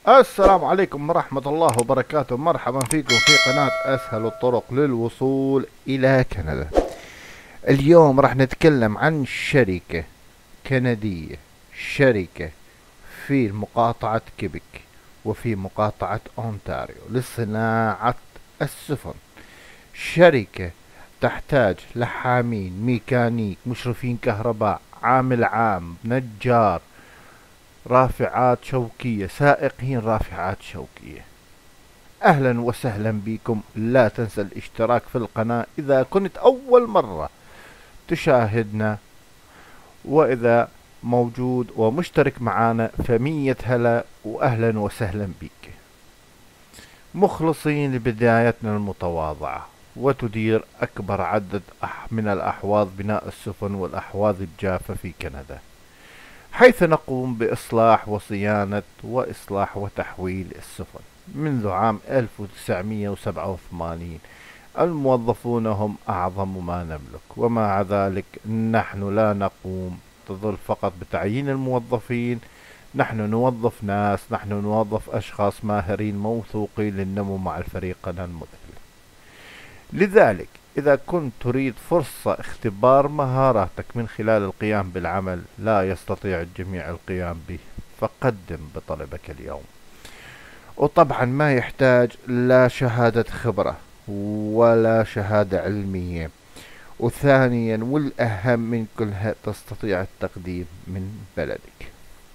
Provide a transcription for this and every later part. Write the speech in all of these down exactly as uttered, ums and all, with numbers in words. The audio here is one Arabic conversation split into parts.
السلام عليكم ورحمة الله وبركاته. مرحبا فيكم في قناة أسهل الطرق للوصول إلى كندا. اليوم راح نتكلم عن شركة كندية، شركة في مقاطعة كيبك وفي مقاطعة أونتاريو لصناعة السفن. شركة تحتاج لحامين، ميكانيك، مشرفين كهرباء، عامل عام، نجار، رافعات شوكية، سائقين رافعات شوكية. اهلا وسهلا بكم. لا تنسى الاشتراك في القناة اذا كنت اول مرة تشاهدنا، واذا موجود ومشترك معنا فمية هلا واهلا وسهلا بك. مخلصين لبدايتنا المتواضعة، وتدير اكبر عدد من الاحواض بناء السفن والاحواض الجافة في كندا، حيث نقوم بإصلاح وصيانة وإصلاح وتحويل السفن منذ عام ألف وتسعمئة وسبعة وثمانين. الموظفون هم أعظم ما نملك، ومع ذلك نحن لا نقوم تظل فقط بتعيين الموظفين. نحن نوظف ناس، نحن نوظف أشخاص ماهرين موثوقين للنمو مع فريقنا المذهل. لذلك إذا كنت تريد فرصة اختبار مهاراتك من خلال القيام بالعمل لا يستطيع الجميع القيام به، فقدم بطلبك اليوم. وطبعا ما يحتاج لا شهادة خبرة ولا شهادة علمية، وثانيا والأهم من كلها تستطيع التقديم من بلدك.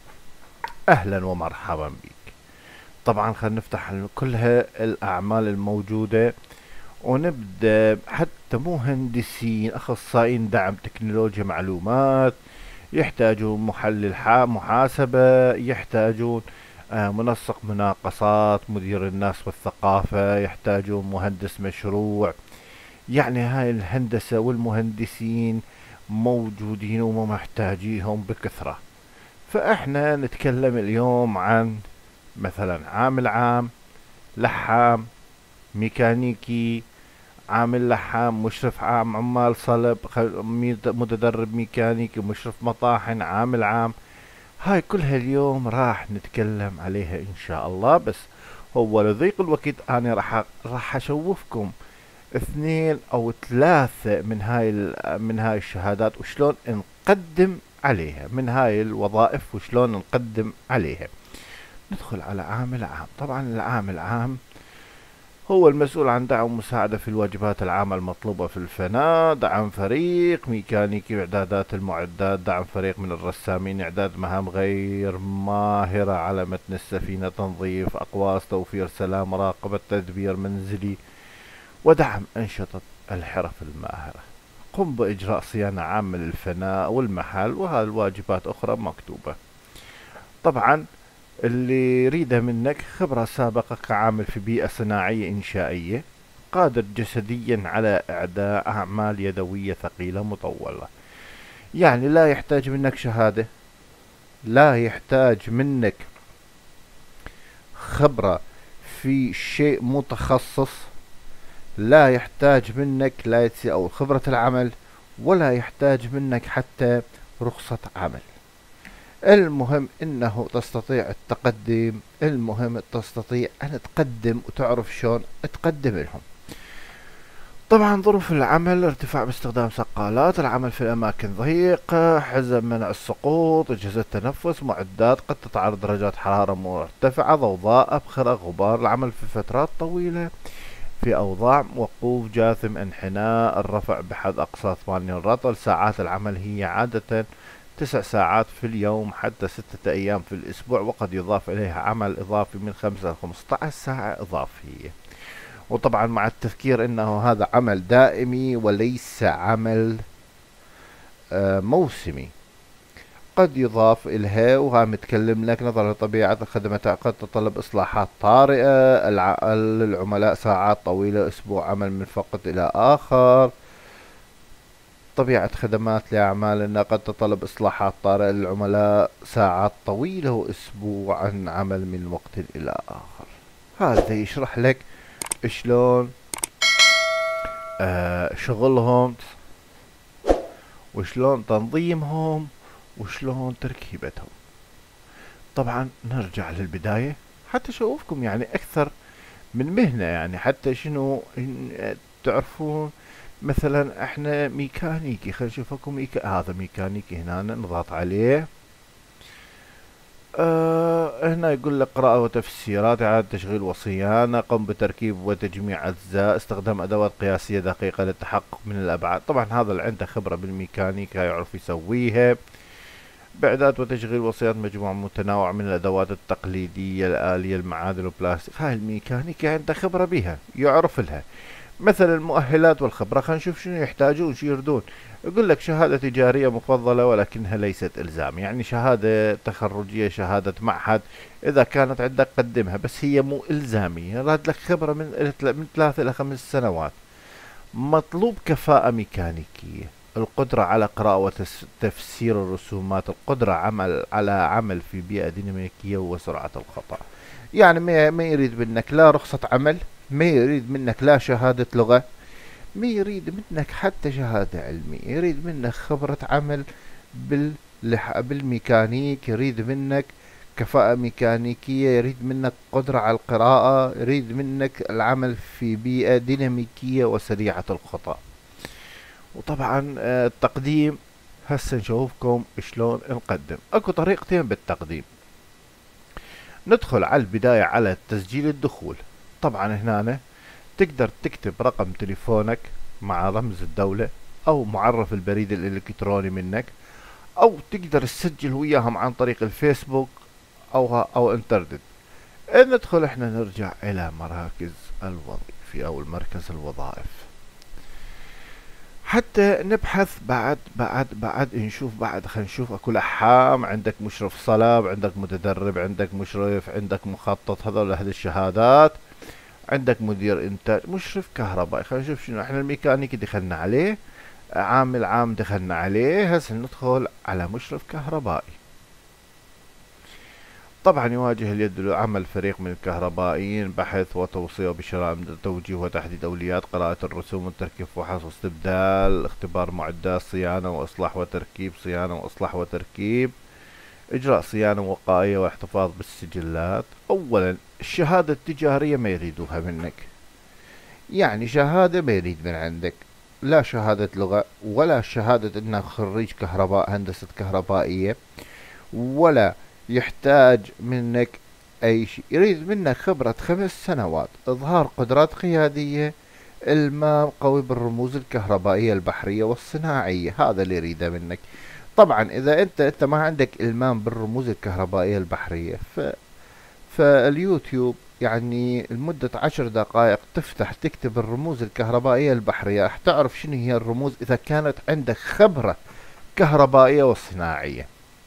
أهلا ومرحبا بك. طبعا خلينا نفتح كلها الأعمال الموجودة ونبدأ. حتى مهندسين، أخصائيين دعم تكنولوجيا معلومات، يحتاجون محلل محاسبة، يحتاجون آه، منسق مناقصات، مدير الناس والثقافة، يحتاجون مهندس مشروع. يعني هاي الهندسة والمهندسين موجودين ومحتاجيهم بكثرة. فإحنا نتكلم اليوم عن مثلا عامل عام، لحام، ميكانيكي، عامل لحام، مشرف عام، عمال صلب، متدرب ميكانيكي، مشرف مطاحن، عامل عام. هاي كلها اليوم راح نتكلم عليها ان شاء الله. بس هو لضيق الوقت انا راح راح اشوفكم اثنين او ثلاثة من هاي من هاي الشهادات وشلون نقدم عليها، من هاي الوظائف وشلون نقدم عليها. ندخل على عامل عام. طبعا العامل العام هو المسؤول عن دعم ومساعدة في الواجبات العامة المطلوبة في الفناء، دعم فريق ميكانيكي إعدادات المعدات، دعم فريق من الرسامين، إعداد مهام غير ماهرة على متن السفينة، تنظيف أقواس، توفير سلام، مراقبة تدبير منزلي، ودعم أنشطة الحرف الماهرة. قم بإجراء صيانة عامة للفناء والمحل، وهذه الواجبات أخرى مكتوبة. طبعا اللي يريده منك خبرة سابقة كعامل في بيئة صناعية إنشائية، قادر جسديا على إعداء أعمال يدوية ثقيلة مطولة. يعني لا يحتاج منك شهادة، لا يحتاج منك خبرة في شيء متخصص، لا يحتاج منك لايتسي أو خبرة العمل، ولا يحتاج منك حتى رخصة عمل. المهم انه تستطيع التقدم، المهم تستطيع ان تقدم وتعرف شلون تقدم لهم. طبعا ظروف العمل: ارتفاع باستخدام سقالات، العمل في اماكن ضيقة، حزم منع السقوط، اجهزة تنفس، معدات قد تتعرض درجات حرارة مرتفعة، ضوضاء، ابخرة، غبار، العمل في فترات طويلة في اوضاع وقوف جاثم، انحناء، الرفع بحد اقصى ثمانين رطل. ساعات العمل هي عادة تسع ساعات في اليوم حتى ستة أيام في الأسبوع، وقد يضاف إليها عمل إضافي من خمسة إلى خمسة عشر ساعة إضافية. وطبعا مع التذكير أنه هذا عمل دائمي وليس عمل آه موسمي. قد يضاف إلها، وها متكلم لك، نظرا لطبيعة الخدمة قد تتطلب إصلاحات طارئة، العملاء ساعات طويلة، أسبوع عمل من وقت إلى آخر. طبيعة خدمات لأعمالنا قد تتطلب إصلاحات طارئة للعملاء، ساعات طويلة، وأسبوعا عمل من وقت إلى آخر. هذا يشرح لك شلون آه شغلهم، وشلون تنظيمهم، وشلون تركيبتهم. طبعا نرجع للبداية حتى شوفكم يعني أكثر من مهنة، يعني حتى شنو إن- تعرفون مثلا احنا ميكانيكي، خلينا نشوفكم ميكا هذا ميكانيكي هنا نضغط عليه. آه هنا يقول لك قراءة وتفسيرات، إعادة تشغيل وصيانة، قم بتركيب وتجميع أجزاء، استخدام أدوات قياسية دقيقة للتحقق من الأبعاد. طبعا هذا اللي عنده خبرة بالميكانيكا يعرف يسويها. بإعداد وتشغيل وصيانة مجموعة متنوعة من الأدوات التقليدية، الآلية، المعادن والبلاستيك. هاي الميكانيكا عنده خبرة بها يعرف لها. مثل المؤهلات والخبرة، خلينا نشوف شنو يحتاجون شو يردون. يقول لك شهادة تجارية مفضلة ولكنها ليست إلزام، يعني شهادة تخرجية، شهادة معهد إذا كانت عندك قدمها، بس هي مو إلزامية. راد لك خبرة من من ثلاثة إلى خمس سنوات. مطلوب كفاءة ميكانيكية، القدرة على قراءة وتفسير الرسومات، القدرة عمل على عمل في بيئة ديناميكية وسرعة الخطأ. يعني ما ما يريد منك لا رخصة عمل، ما يريد منك لا شهادة لغة، ما يريد منك حتى شهادة علمية، يريد منك خبرة عمل بال بالميكانيك، يريد منك كفاءة ميكانيكية، يريد منك قدرة على القراءة، يريد منك العمل في بيئة ديناميكية وسريعة الخطأ. وطبعا آه، التقديم هسه نشوفكم شلون نقدم. اكو طريقتين بالتقديم. ندخل على البداية على تسجيل الدخول. طبعا هنا تقدر تكتب رقم تليفونك مع رمز الدولة او معرف البريد الالكتروني منك، او تقدر تسجل وياهم عن طريق الفيسبوك او او انترنت. ندخل احنا نرجع الى مراكز الوظيفة او المركز الوظائف حتى نبحث بعد بعد بعد نشوف بعد. خلينا نشوف اكو لحام، عندك مشرف صلب، عندك متدرب، عندك مشرف، عندك مخطط، هذول هذه الشهادات. عندك مدير انتاج، مشرف كهربائي. خلينا نشوف شنو احنا الميكانيكي دخلنا عليه، عامل عام دخلنا عليه، هسه ندخل على مشرف كهربائي. طبعا يواجه اليد عمل فريق من الكهربائيين، بحث وتوصية بشراء توجيه وتحديد أولويات، قراءة الرسوم والتركيب وفحص واستبدال، اختبار معدات، صيانة وإصلاح وتركيب، صيانة وإصلاح وتركيب، إجراء صيانة وقائية واحتفاظ بالسجلات. أولا الشهادة التجارية ما يريدوها منك، يعني شهادة ما يريد من عندك لا شهادة لغة ولا شهادة انك خريج كهرباء هندسة كهربائية، ولا يحتاج منك اي شيء. يريد منك خبرة خمس سنوات، اظهار قدرات قيادية، المام قوي بالرموز الكهربائية البحرية والصناعية، هذا اللي يريده منك. طبعا اذا انت انت ما عندك المام بالرموز الكهربائية البحرية، ف فاليوتيوب يعني لمدة عشر دقائق تفتح تكتب الرموز الكهربائية البحرية، راح تعرف شنو هي الرموز إذا كانت عندك خبرة كهربائية وصناعية.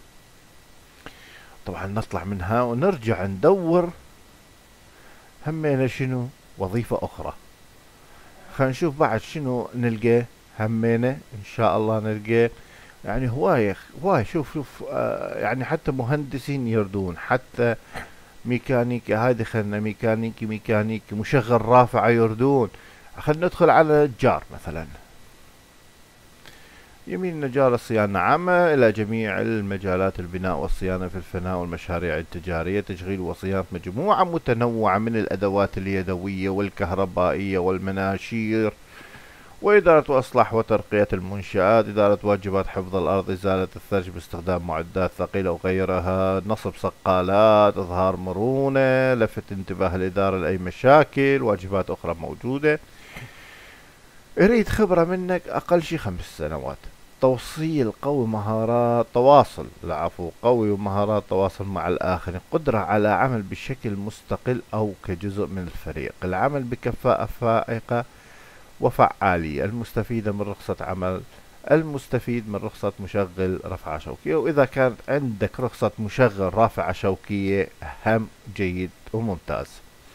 طبعا نطلع منها ونرجع ندور همينا شنو وظيفة أخرى. خلينا نشوف بعد شنو نلقى همينا إن شاء الله نلقى. يعني هواية هواية شوف شوف آه يعني حتى مهندسين يردون، حتى ميكانيكي. هاي دخلنا ميكانيكي ميكانيكي مشغل رافعة يردون. خلينا ندخل على نجار مثلا. يمين نجار الصيانة عامة إلى جميع المجالات، البناء والصيانة في الفناء والمشاريع التجارية، تشغيل وصيانة مجموعة متنوعة من الأدوات اليدوية والكهربائية والمناشير، وإدارة وإصلاح وترقية المنشآت، إدارة واجبات حفظ الأرض، إزالة الثلج باستخدام معدات ثقيلة وغيرها، نصب صقالات، إظهار مرونة، لفت انتباه الإدارة لأي مشاكل، واجبات أخرى موجودة. يريد خبرة منك أقل شي خمس سنوات. توصيل قوي مهارات تواصل العفو قوي ومهارات تواصل مع الآخرين، قدرة على عمل بشكل مستقل أو كجزء من الفريق، العمل بكفاءة فائقة وفعالية، المستفيدة من رخصة عمل، المستفيد من رخصة مشغل رافعة شوكية. وإذا كانت عندك رخصة مشغل رافعة شوكية هم جيد وممتاز.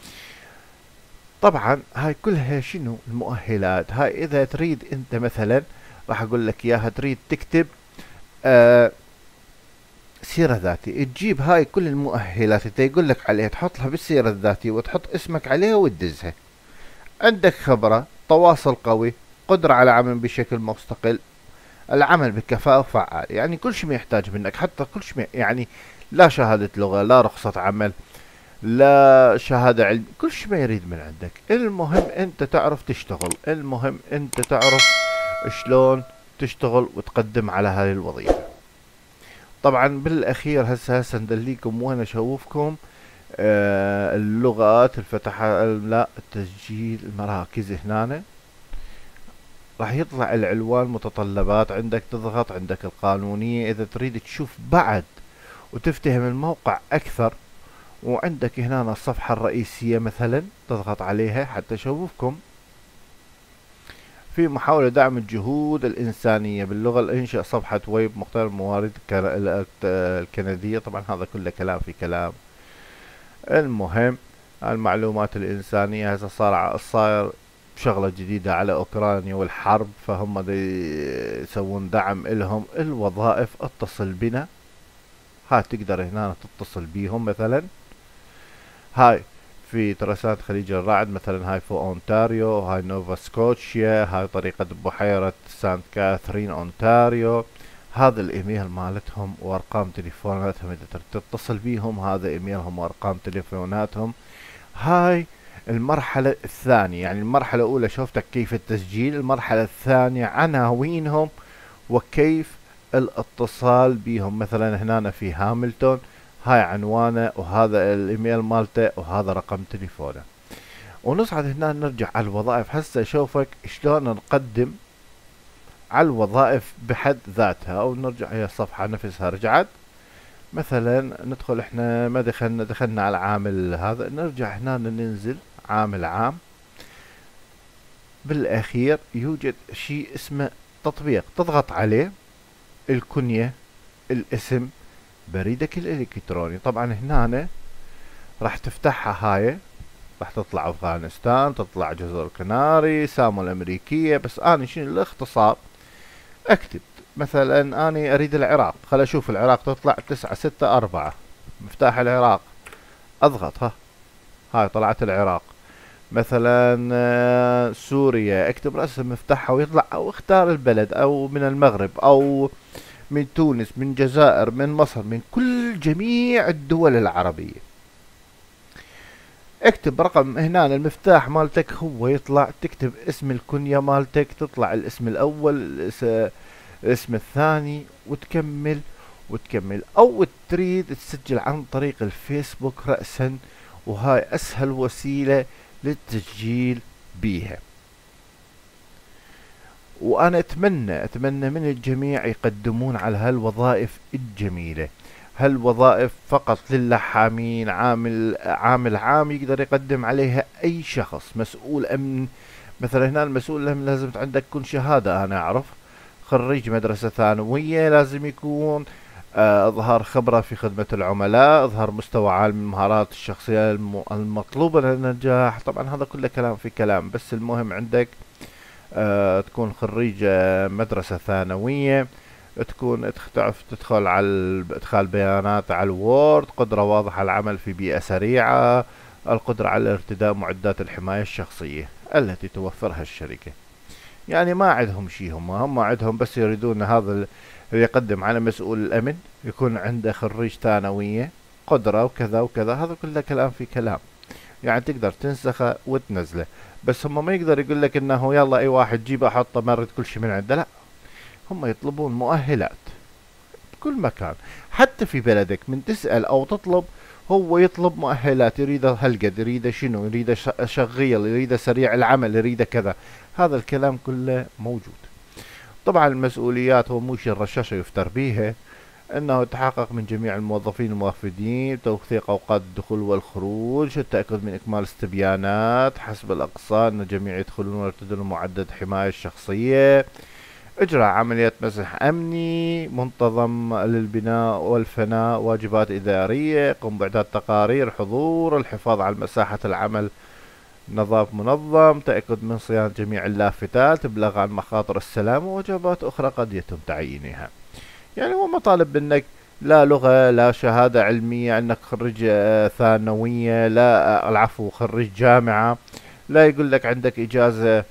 طبعا هاي كلها شنو المؤهلات. هاي إذا تريد أنت مثلا راح أقول لك إياها، تريد تكتب آه سيرة ذاتية، تجيب هاي كل المؤهلات اللي يقول لك عليها تحط لها بالسيرة الذاتية وتحط اسمك عليها وتدزها. عندك خبرة، تواصل قوي، قدرة على عمل بشكل مستقل، العمل بكفاءة وفعال، يعني كل شيء ما يحتاج منك، حتى كل شيء يعني لا شهادة لغة لا رخصة عمل، لا شهادة علم، كل شيء ما يريد من عندك. المهم انت تعرف تشتغل، المهم انت تعرف شلون تشتغل وتقدم على هاي الوظيفة. طبعا بالاخير هسه هسه ندليكم وين اشوفكم آه اللغات الفتحة، لا التسجيل المراكز هنا راح يطلع العنوان متطلبات، عندك تضغط، عندك القانونية اذا تريد تشوف بعد وتفتهم الموقع اكثر، وعندك هنا الصفحة الرئيسية مثلا تضغط عليها حتى اشوفكم في محاولة دعم الجهود الإنسانية باللغة الإنشاء صفحة ويب مختار الموارد الكندية. طبعا هذا كله كلام في كلام. المهم المعلومات الإنسانية هسه صار صاير شغلة جديدة على أوكرانيا والحرب، فهم دي يسوون دعم إلهم. الوظائف اتصل بنا، هاي تقدر هنا تتصل بيهم مثلا. هاي في ترسانة خليج الرعد مثلا، هاي في اونتاريو، هاي نوفا سكوتشيا، هاي طريقة بحيرة سانت كاثرين اونتاريو. هذا الايميل مالتهم وارقام تليفوناتهم اذا تريد تتصل بيهم، هذا ايميلهم وارقام تليفوناتهم. هاي المرحلة الثانية، يعني المرحلة الاولى شوفتك كيف التسجيل، المرحلة الثانية عناوينهم وكيف الاتصال بيهم. مثلا هنا في هاملتون هاي عنوانه وهذا الايميل مالته وهذا رقم تليفونه. ونصعد هنا نرجع على الوظائف. هسه اشوفك شلون نقدم على الوظائف بحد ذاتها، او نرجع هي الصفحة نفسها رجعت. مثلا ندخل احنا ما دخلنا دخلنا على عامل هذا، نرجع هنا ننزل عامل عام. بالاخير يوجد شيء اسمه تطبيق تضغط عليه، الكنية، الاسم، بريدك الالكتروني. طبعا هنا راح تفتحها، هاي راح تطلع افغانستان، تطلع جزر الكناري، سامو الامريكية، بس انا شنو الاختصار اكتب مثلا اني اريد العراق، خل اشوف العراق تطلع تسعة ستة اربعة، مفتاح العراق اضغط، ها هاي طلعت العراق. مثلا سوريا اكتب رأس مفتاحها ويطلع، او اختار البلد، او من المغرب، او من تونس، من جزائر، من مصر، من كل جميع الدول العربية. اكتب رقم هنا المفتاح مالتك هو يطلع، تكتب اسم الكنية مالتك تطلع الاسم الاول، الاسم الثاني، وتكمل وتكمل. او تريد تسجل عن طريق الفيسبوك رأسا، وهاي اسهل وسيلة للتسجيل بيها. وانا اتمنى اتمنى من الجميع يقدمون على هالوظائف الجميلة. هالوظائف فقط للحامين، عامل عامل عام يقدر يقدم عليها اي شخص. مسؤول امن مثلا، هنا المسؤول الامن لازم عندك تكون شهادة، انا اعرف خريج مدرسة ثانوية، لازم يكون آه، اظهار خبرة في خدمة العملاء، اظهار مستوى عالي من المهارات الشخصية الم- المطلوبة للنجاح. طبعا هذا كله كلام في كلام، بس المهم عندك آه تكون خريج آه مدرسة ثانوية، تكون تعرف تدخل على ادخال بيانات على الوورد، قدرة واضحة على العمل في بيئة سريعة، القدرة على ارتداء معدات الحماية الشخصية التي توفرها الشركة. يعني ما عندهم شيء، هم هم عندهم بس يريدون هذا اللي يقدم على مسؤول الأمن يكون عنده خريج ثانوية، قدرة وكذا وكذا. هذا كله كلام في كلام، يعني تقدر تنسخه وتنزله، بس هم ما يقدر يقول لك انه يلا اي واحد جيبه حطه مرد كل شيء من عنده، لا. هم يطلبون مؤهلات بكل مكان، حتى في بلدك من تسأل او تطلب هو يطلب مؤهلات، يريد هالقد، يريد شنو، يريد شغيل، يريد سريع العمل، يريد كذا. هذا الكلام كله موجود. طبعا المسؤوليات هو مو شي الرشاشة يفتر بيها، انه التحقق من جميع الموظفين الموافدين، توثيق اوقات الدخول والخروج، التأكد من اكمال استبيانات حسب الاقصى ان الجميع يدخلون ويرتدون معدات الحماية الشخصية، اجراء عمليات مسح امني منتظم للبناء والفناء، واجبات ادارية، قم باعداد تقارير حضور، الحفاظ على مساحة العمل نظاف منظم، تأكد من صيانة جميع اللافتات، ابلاغ عن مخاطر السلامة، ووجبات اخرى قد يتم تعيينها. يعني هو مطالب منك لا لغة، لا شهادة علمية انك خريج آه، ثانوية، لا آه، العفو خريج جامعة، لا يقول لك عندك اجازة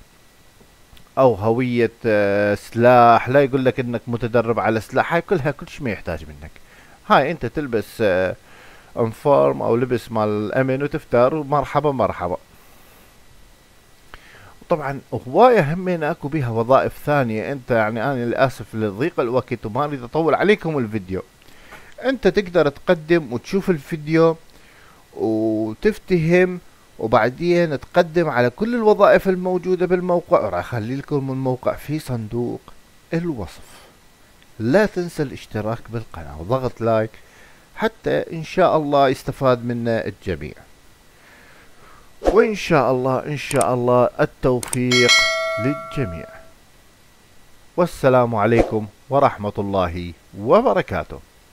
او هوية آه، سلاح، لا يقول لك انك متدرب على سلاح. هاي كلها كل شيء ما يحتاج منك. هاي انت تلبس آه، انفورم او لبس مال الامن وتفتر ومرحبا مرحبا. طبعا هواية همين اكو بيها وظائف ثانية. انت يعني انا للاسف لضيق الوقت وما اريد اطول عليكم الفيديو، انت تقدر تقدم وتشوف الفيديو وتفتهم، وبعدين تقدم على كل الوظائف الموجودة بالموقع. راح اخلي لكم الموقع في صندوق الوصف. لا تنسى الاشتراك بالقناة وضغط لايك حتى ان شاء الله يستفاد منا الجميع. وإن شاء الله إن شاء الله التوفيق للجميع. والسلام عليكم ورحمة الله وبركاته.